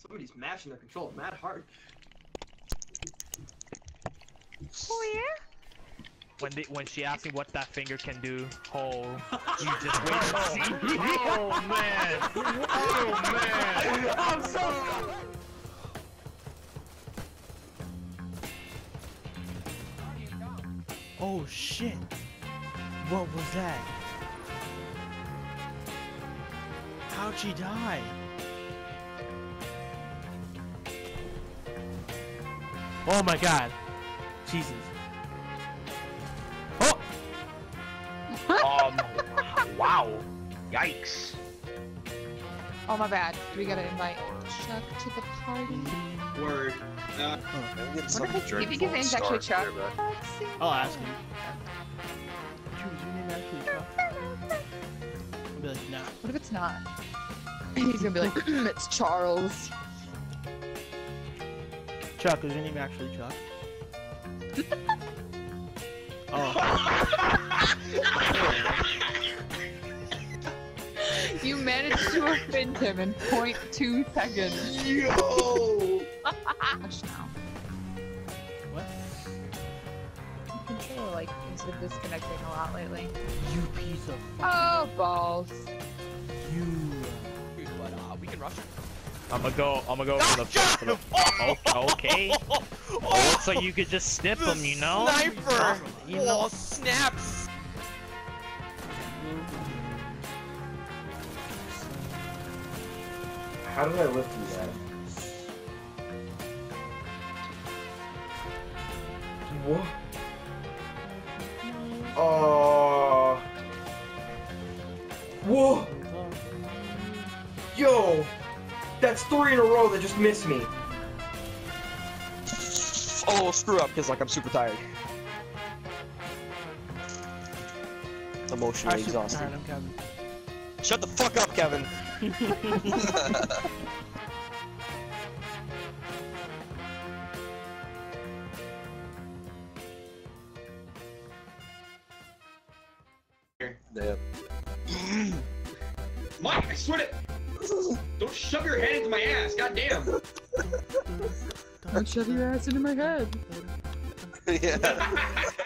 Somebody's mashing their controller mad hard. Oh yeah? When she asked me what that finger can do, oh, you just wait and see. Oh man! Oh man! I'm so sorry. Oh shit! What was that? How'd she die? Oh my god! Jesus! Oh! Wow! Yikes! Oh my bad. We gotta invite Chuck to the party. Word. Do you think his name's actually Chuck? I'll ask him. Dude, is your name actually Chuck? I'll be like, nah. What if it's not? He's gonna be like, it's Charles. Chuck, is your name actually Chuck? Oh. You managed to offend him in 0.2 seconds. Yo! Hush now. What? The controller like seems to be disconnecting a lot lately. You piece of Oh balls. you. Dude, but we can rush him. I'm gonna go for the oh, okay. Oh, looks like you could just snip him, you know? Sniper! You know? Oh, snaps! How did I lift you that? What? Oh. Whoa! Yo! That's 3 in a row that just missed me. Oh, screw up, because like I'm super tired. Emotionally exhausted. I'm Kevin. Shut the fuck up, Kevin! Yep. Mike, I swear to... Don't shove your head into my ass, goddamn! Don't shove your ass into my head. Yeah.